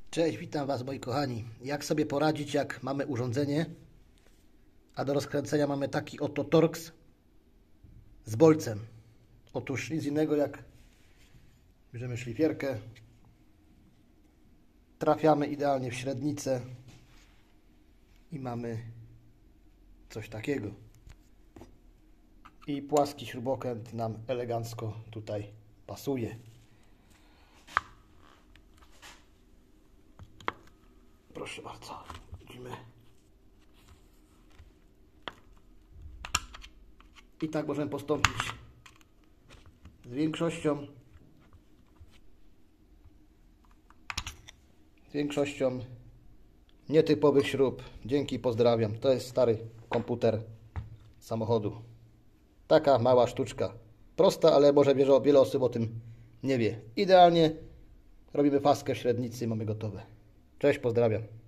Cześć, witam Was moi kochani. Jak sobie poradzić, jak mamy urządzenie, a do rozkręcenia mamy taki oto Torx z bolcem. Otóż nic innego jak bierzemy szlifierkę, trafiamy idealnie w średnicę i mamy coś takiego. I płaski śrubokręt nam elegancko tutaj pasuje. Proszę bardzo, widzimy. I tak możemy postąpić z większością nietypowych śrub. Dzięki, pozdrawiam. To jest stary komputer samochodu. Taka mała sztuczka. Prosta, ale może wiele osób o tym nie wie. Idealnie robimy faskę w średnicy i mamy gotowe. Cześć, pozdrawiam.